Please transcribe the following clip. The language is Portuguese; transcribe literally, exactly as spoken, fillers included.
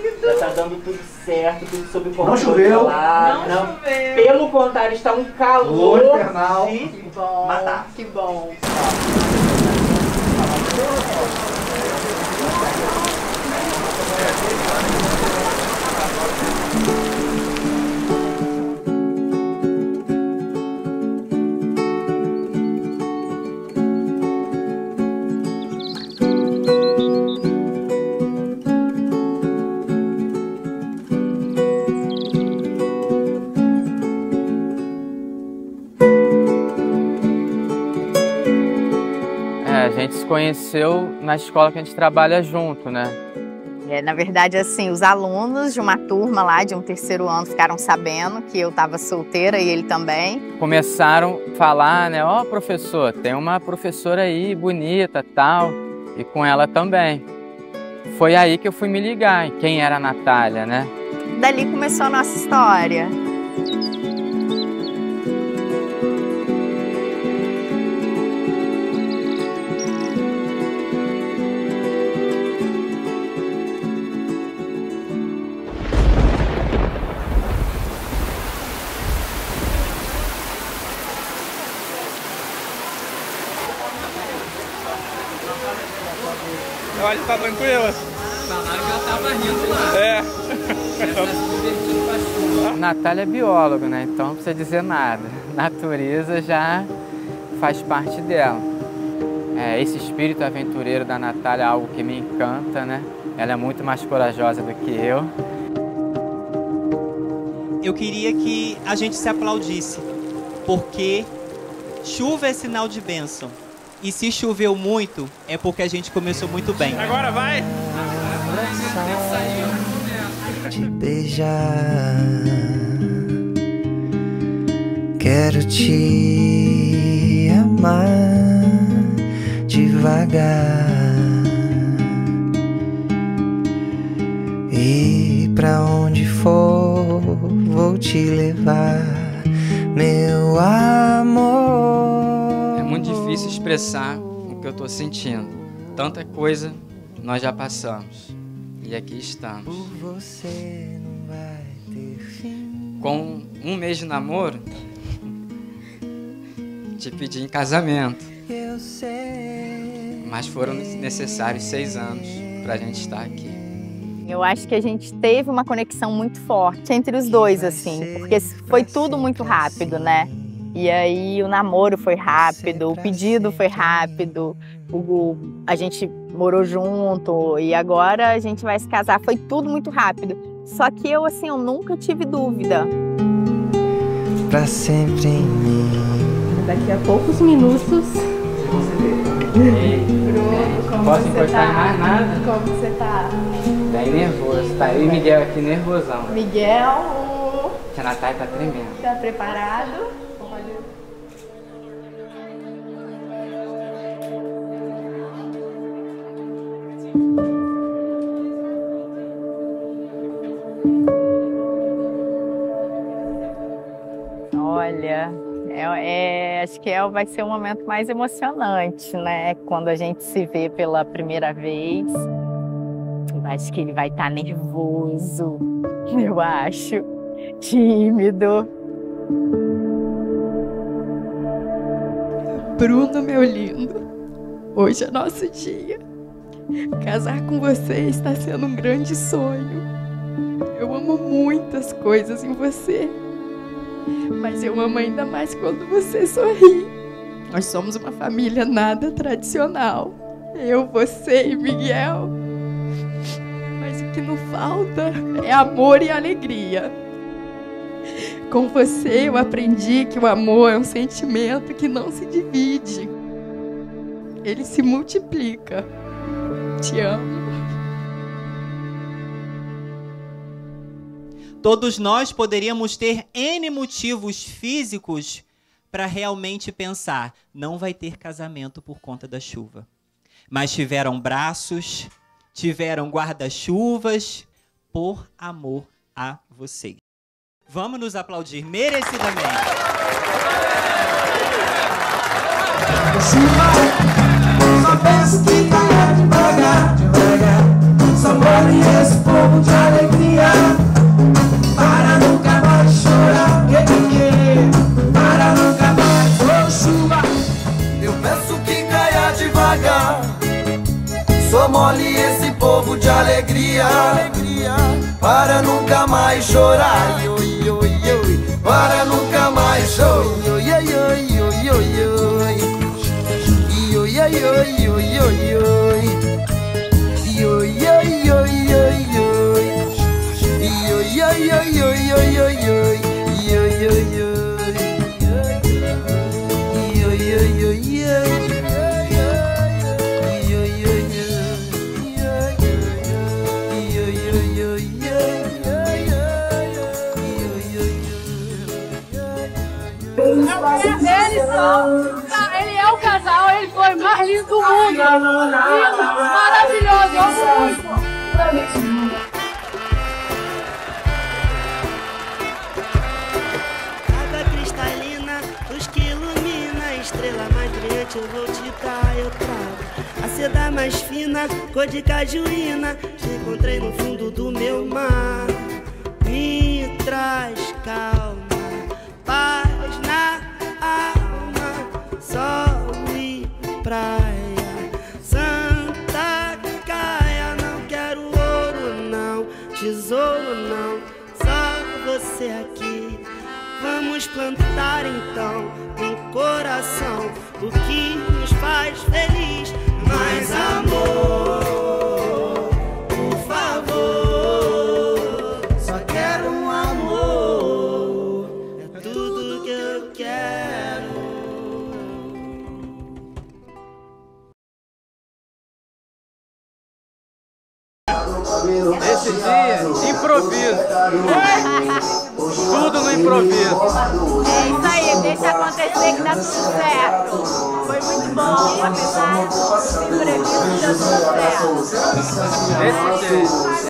Já tá dando tudo certo, tudo sob controle. Não choveu. Não, não choveu. Pelo contrário, está um calor infernal. de bom, matar. Que bom. A gente se conheceu na escola que a gente trabalha junto, né? É, na verdade, assim, os alunos de uma turma lá, de um terceiro ano, ficaram sabendo que eu estava solteira e ele também. Começaram a falar, né? Ó, professor, tem uma professora aí bonita, tal, e com ela também. Foi aí que eu fui me ligar em quem era a Natália, né? Dali começou a nossa história. Olha, tá tranquila? Falaram que ela tava rindo lá. É. A Natália é bióloga, né? Então não precisa dizer nada. Natureza já faz parte dela. É, esse espírito aventureiro da Natália é algo que me encanta, né? Ela é muito mais corajosa do que eu. Eu queria que a gente se aplaudisse, porque chuva é sinal de bênção. E se choveu muito, é porque a gente começou muito bem. Agora vai! Te beijar, quero te amar devagar e pra onde for vou te levar, meu amor. É muito difícil expressar o que eu tô sentindo. Tanta coisa nós já passamos. E aqui estamos. Por você não vai ter fim. Com um mês de namoro, te pedi em casamento. Eu sei. Mas foram necessários seis anos pra gente estar aqui. Eu acho que a gente teve uma conexão muito forte entre os dois, assim, porque foi tudo muito rápido, né? E aí o namoro foi rápido, o pedido foi rápido, o, a gente morou junto e agora a gente vai se casar, foi tudo muito rápido. Só que eu, assim, eu nunca tive dúvida. Pra sempre em mim. Daqui a poucos minutos. Pronto, como posso você encostar tá? em mais nada? Como você tá? Bem nervoso, tá? Eu e Miguel aqui nervosão. Miguel, Que a Natália tá tremendo. tá preparado? Olha, é, é, acho que é, vai ser o momento mais emocionante, né? Quando a gente se vê pela primeira vez. Acho que ele vai estar nervoso, eu acho, tímido. Bruno, meu lindo, hoje é nosso dia. Casar com você está sendo um grande sonho. Eu amo muitas coisas em você, mas eu amo ainda mais quando você sorri. Nós somos uma família nada tradicional. Eu, você e Miguel. Mas o que não falta é amor e alegria. Com você eu aprendi que o amor é um sentimento que não se divide. Ele se multiplica. Te amo. Todos nós poderíamos ter N motivos físicos para realmente pensar, não vai ter casamento por conta da chuva. Mas tiveram braços, tiveram guarda-chuvas por amor a vocês. Vamos nos aplaudir merecidamente. Só penso que caia devagar, devagar. Só mole esse povo de alegria. alegria, para nunca mais chorar. Yo, yo, yo, para nunca mais chorar. Yo, yo, yo, yo, yo, yo, yo, yo, yo, yo, yo. Yo, yo, yo, yo, yo. Yo, yo, yo, yo, yo, yo, yo. Yo, yo, yo. Yo, yo, yo, yo. Ele só, ele é o casal, ele foi mais lindo do mundo. Lindo, maravilhoso, eu amo muito. Água cristalina, luz que ilumina, a estrela mais brilhante eu vou te dar, eu trago. A seda mais fina, cor de cajuína, te encontrei no fundo do meu mar. Me traz calma, paz na alma, sol e praia, Santa Caia. Não quero ouro não, tesouro não, só você aqui. Vamos plantar então no coração o que nos faz feliz. Mais amor, por favor, só quero um amor, é tudo que eu quero. Esse dia, improviso. Tudo no improviso. É isso aí, deixa acontecer que dá tudo certo. Foi muito bom, apesar do imprevisto, deu tudo certo. Desse jeito.